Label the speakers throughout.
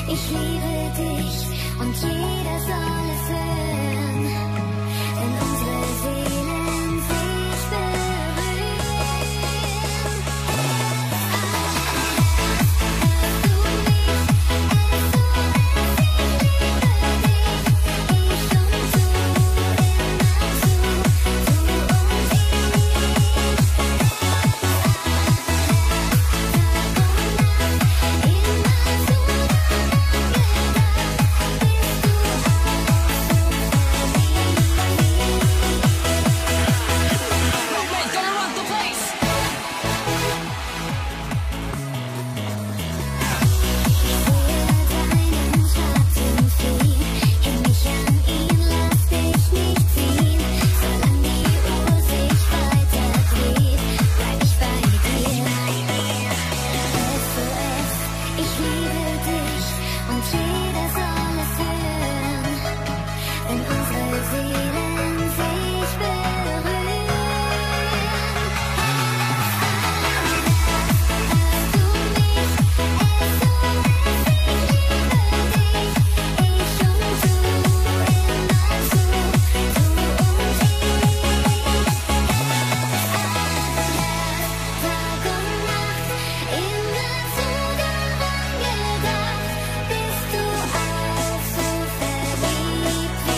Speaker 1: Ich liebe dich und jeder soll es hören, wenn unsere Seelen sich berühren. Hörst du mich? SOS, ich liebe dich, ich und du, immer zu, du und und jeder soll es hören, wenn unsere Seelen sich berühren. Hörst du mich? SOS, ich liebe dich, ich und du, immer zu, du und Tag und Nacht, immer so daran gedacht, bist du auch so verliebt wie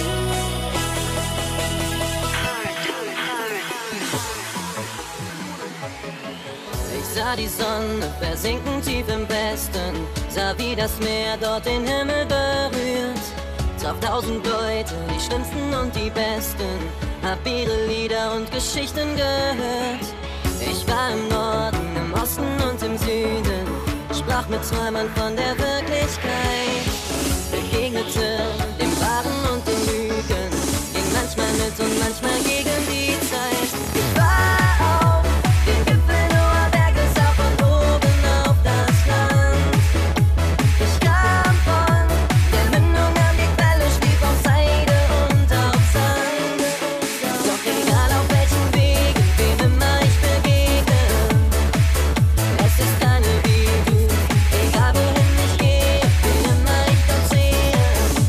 Speaker 2: Ich sah die Sonne versinken tief im Westen, sah wie das Meer dort den Himmel berührt. Traf 1000 Leute, die schlimmsten und die besten, hab ihre Lieder und Geschichten gehört. Ich war im Norden, im Osten und im Süden, sprach mit Träumern von der Wirklichkeit, begegnete dem Wahren und den Lügen, ging manchmal mit und manchmal gegen die Zeit. Ich war auf dem Gipfel hoher Berge, sah von oben auf das Land. Ich kam von der Mündung an die Quelle, schlief auf Seide und auf Sand. Doch egal auf welchen Wegen, wem immer ich begegne, es ist keine wie du. Egal wohin ich gehe, wen immer ich dort sehe,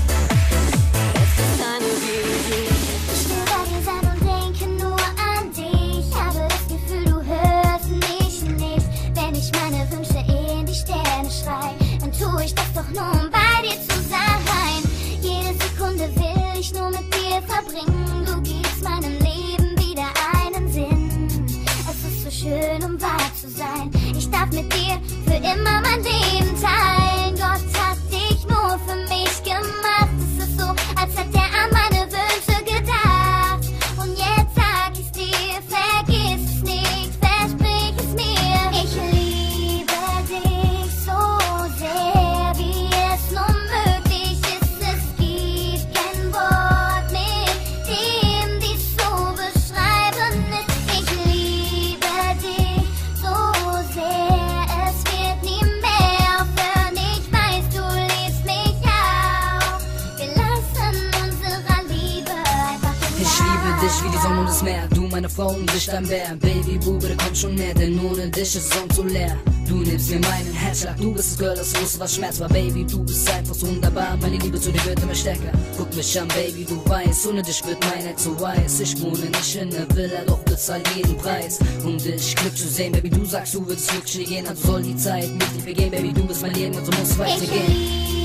Speaker 2: es ist keine wie du.
Speaker 1: Ich will bei dir sein und denke nur an dich. Habe das Gefühl, du hörst mich nicht. Wenn ich meine Wünsche in die Sterne schrei, dann tue ich das doch nur, um bei dir zu sein. Jede Sekunde will ich nur mit dir verbringen. Du gibst meinem Leben wieder einen Sinn. Es ist so schön, um wahr zu sein. Ich darf mit dir für immer mein Leben teilen. Gott hat dich nur für mich gemacht. Es ist so, als hätte er an meine Wünsche gedacht. Und jetzt sag ich's dir, vergiss es nicht, versprich es mir. Ich liebe dich so sehr, wie es nur möglich ist. Es gibt kein Wort, mit dem dies zu beschreiben ist. Ich liebe dich so sehr, es wird nie mehr aufhören. Ich weiß, du liebst mich auch. Wir lassen unserer Liebe einfach im
Speaker 3: Ich liebe dich wie die Sonne und das Meer, du meine Frau und ich dein Bär. Baby, Bube, komm schon näher, denn ohne dich ist Raum zu leer. Du nimmst mir meinen Herzschlag, du bist das Girl, das wusste, was Schmerz war. Baby, du bist einfach so wunderbar, meine Liebe zu dir wird immer stärker. Guck mich an, Baby, du weißt, ohne dich wird mein Herz so weiß. Ich wohne nicht in der Villa, doch bezahl jeden Preis, um dich Glück zu sehen. Baby, du sagst, du würdest wirklich nie gehen, also soll die Zeit mit dir vergehen. Baby, du bist mein Leben und so muss
Speaker 1: Ich
Speaker 3: weitergehen.
Speaker 1: liebe